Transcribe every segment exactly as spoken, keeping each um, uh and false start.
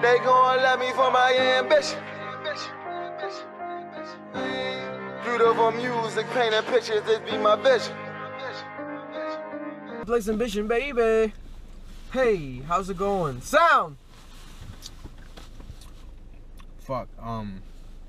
They gon' love me for my ambition. Beautiful music, painting pictures, this be my vision. Place ambition, baby. Hey, how's it going? Sound! Fuck, um...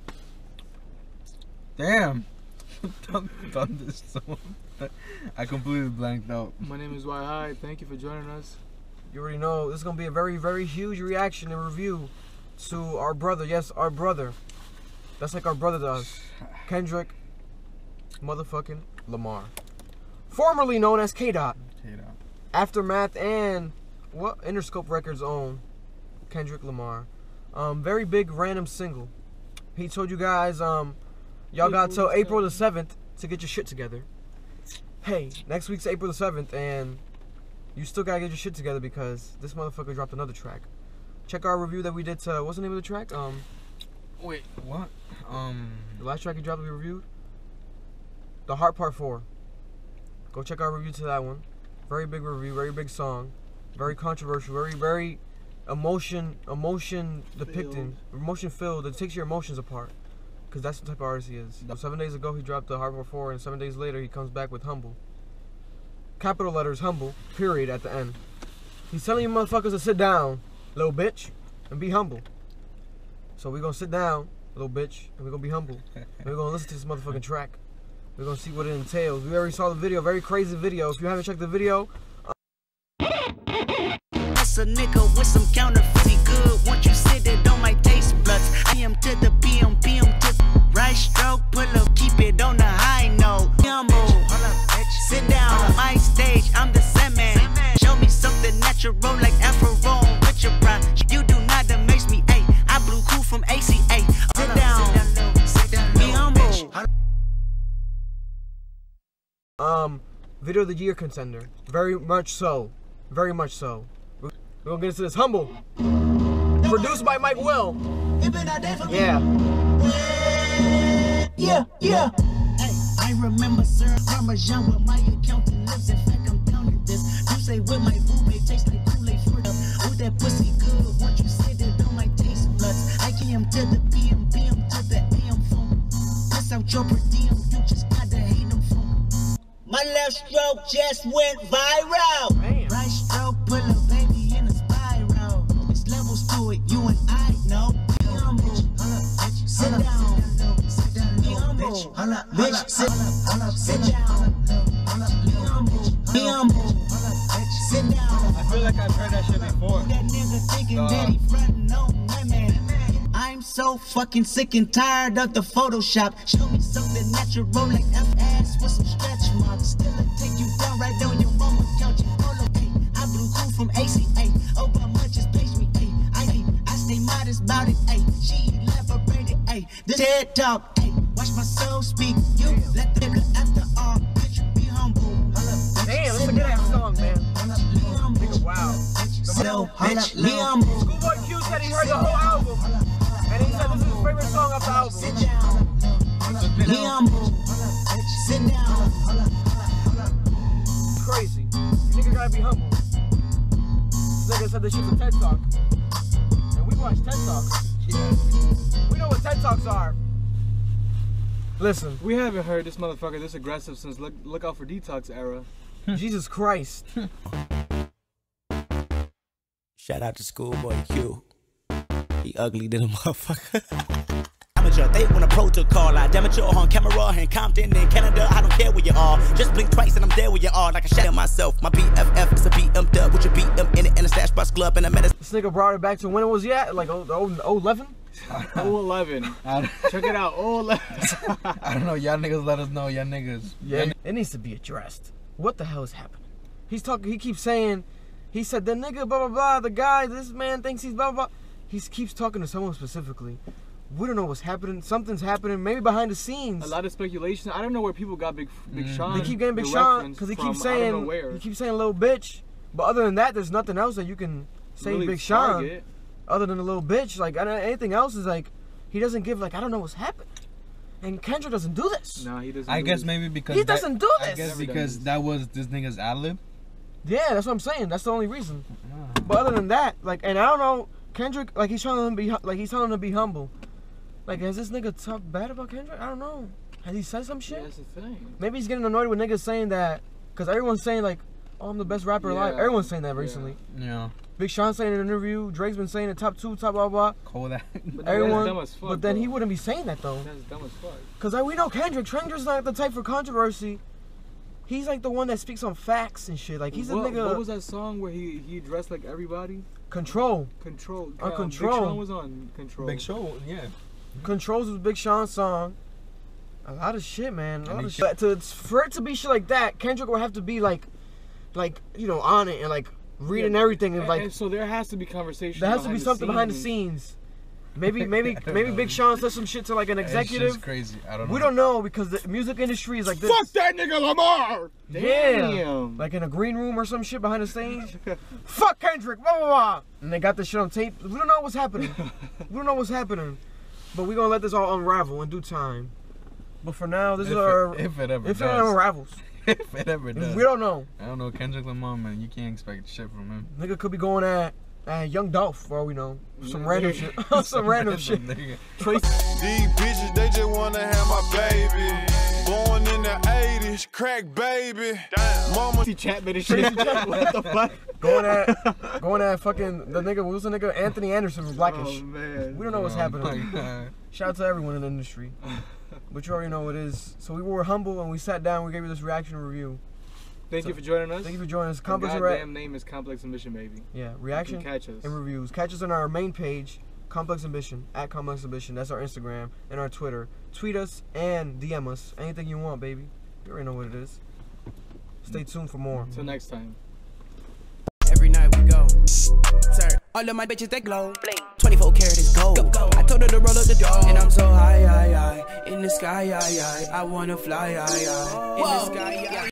Damn! Thunderstorm. I completely blanked out. My name is Y High. Thank you for joining us. You already know, this is gonna be a very, very huge reaction and review to our brother. Yes, our brother. That's like our brother to us. Kendrick motherfucking Lamar. Formerly known as K-Dot. K-Dot. Aftermath and what? Interscope Records own Kendrick Lamar. Um, very big random single. He told you guys, um, y'all got till April the seventh to get your shit together. Hey, next week's April the seventh, and you still gotta get your shit together because this motherfucker dropped another track. Check our review that we did to, what's the name of the track? Um, Wait, what? Um, the last track he dropped we reviewed? The Heart Part four. Go check our review to that one. Very big review, very big song. Very controversial, very, very emotion, emotion depicting, emotion filled. It takes your emotions apart. Because that's the type of artist he is. So seven days ago, he dropped the Heart Part four, and seven days later, he comes back with Humble. Capital letters, Humble, period, at the end. He's telling you motherfuckers to sit down, little bitch, and be humble. So we're going to sit down, little bitch, and we're going to be humble. And we're going to listen to this motherfucking track. We're going to see what it entails. We already saw the video, very crazy video. If you haven't checked the video... That's a nigga with some counterfeit good. Once you sit it on my taste buds. I am to the P M, P M to the right stroke. Pull up, keep it on the high note. Humble, sit down on my stage. I'm the same man. Show me something natural like Afro with your pride. You do not amaze me. Ay, I blew cool from A C A. Sit down, be humble. Um, video of the year contender. Very much so. Very much so. We're gonna get into this. Humble. Produced by Mike Will. Yeah. Yeah, yeah. Hey, I remember Sir Parmesan where my accountant lives. In fact, I'm counting this. You say with my roommate tastes like Kool-Aid fruit up. Oh, that pussy good. Once you sit it on my taste buds. I came to the P M, P M to the A M phone. Piss out your per diem. You just gotta hate them phone. My left stroke just went viral. Damn. Right stroke put a baby in a spiral. There's levels to it, you and I know. Be humble, sit down. Be humble, bitch, sit down. Be humble, sit down. I feel like I've heard that shit before. That nigga thinking that he frontin' on my man. I'm so fucking sick and tired of the Photoshop. Show me something natural like F ass with some stretch marks. Still I take you down right on your mama couch and polo. Ay, I blew cool from A C A. Oh, but much just page me. Ay, I I stay modest about it. Ay, she elaborated. Ay, this head talk. Ay, watch my soul speak. You let the nigga after all. Bitch, be humble. Damn, that's a good ass song, man. Nigga, wow. So, bitch, be humble. Schoolboy Q said he heard the whole album. And he said this is his favorite song off the album. Sit down. Be humble. Sit down. Crazy. Nigga gotta be humble. This nigga said this shit's a TED Talk. And we watch TED Talks. Yeah. We know what TED Talks are. Listen. We haven't heard this motherfucker this aggressive since Look, look Out for Detox era. Jesus Christ. Shout out to Schoolboy Q. He ugly than a motherfucker. Amateur, they want a protocol. I damage on camera in Compton in Canada. I don't care where you are. Just blink twice and I'm there where you are. Like I shot myself. My B F F is a B M dub with your B M in it and a stash bus club and a medicine. This nigga brought it back to when it was yet? Like oh eleven? oh eleven. Check it out. oh eleven. I don't know. Y'all niggas let us know. Y'all niggas. Yeah. It needs to be addressed. What the hell is happening? He's talking. He keeps saying. He said the nigga blah blah blah. The guy. This man thinks he's blah blah blah. He keeps talking to someone specifically. We don't know what's happening. Something's happening. Maybe behind the scenes. A lot of speculation. I don't know where people got Big Big Mm. Sean. They keep getting Big the Sean because he keeps saying where. he keeps saying little bitch. But other than that, there's nothing else that you can say really Big Sean. target. Other than a little bitch, like I don't, anything else is like he doesn't give like I don't know what's happening. And Kendrick doesn't do this. No, he doesn't. I do guess this. maybe because He that, doesn't do this. I guess Never because done this. that was this nigga's ad lib. Yeah, that's what I'm saying. That's the only reason. But other than that, like, and I don't know, Kendrick, like he's trying to be, like he's telling him to be humble. Like, has this nigga talked bad about Kendrick? I don't know. Has he said some shit? Yeah, that's the thing. Maybe he's getting annoyed with niggas saying that, cause everyone's saying like, oh, I'm the best rapper alive. Yeah. Everyone's saying that recently. Yeah. Big Sean saying in an interview, Drake's been saying it top two, top blah blah. Call that. But Everyone, that's dumb as fuck, but then bro. he wouldn't be saying that though. That's dumb as fuck. Cause like, we know Kendrick. Kendrick's not the type for controversy. He's like the one that speaks on facts and shit. Like he's what, a nigga. What was that song where he he dressed like everybody? Control. Control. On um, Control. Big Sean was on Control. Big Show, yeah. Controls was Big Sean's song. A lot of shit, man. A lot And of he- shit. But to, for it to be shit like that, Kendrick would have to be like, like you know, on it and like reading Yeah, everything and And, like and so there has to be conversation. there has to be behind something behind the scenes. scenes. Maybe, maybe, maybe Big Sean said some shit to like an It's executive. just crazy. I don't know. We don't know because the music industry is like this. Fuck that nigga Lamar. Yeah. Damn. Like in a green room or some shit behind the stage. Fuck Kendrick, blah, blah, blah. And they got this shit on tape. We don't know what's happening. We don't know what's happening. But we're going to let this all unravel in due time. But for now, this If is it- our... if it ever if it does. unravels. If it ever does. We don't know. I don't know. Kendrick Lamar, man. You can't expect shit from him. Nigga could be going at, at Young Dolph, for all we know. Some Yeah. random shit. Some random shit. Nigga. Trace. These bitches, they just wanna have my baby. Born in the eighties, crack baby. Damn. Mama. Tracy Chapman and shit. What the fuck? Going at, going at fucking the nigga, what was the nigga? Anthony Anderson from Blackish. Oh man. We don't know what's Oh happening. my God. Shout out to everyone in the industry. But you already know what it is. So we were humble and we sat down. We gave you this reaction review. Thank So- you for joining us. Thank you for joining us. The Complex and goddamn Re- name is Complex Ambition, baby. yeah, You reaction can catch us. and reviews. Catch us on our main page, Complex Ambition at Complex Ambition. That's our Instagram and our Twitter. Tweet us and D M us anything you want, baby. You already know what it is. Stay tuned for more. Until next time. Every night we go. Sir, all of my bitches they glow. twenty-four karat is gold. I told her to roll up the door. And I'm so high, high, high. In the sky, high, high. I wanna fly, high, high. In the sky, high.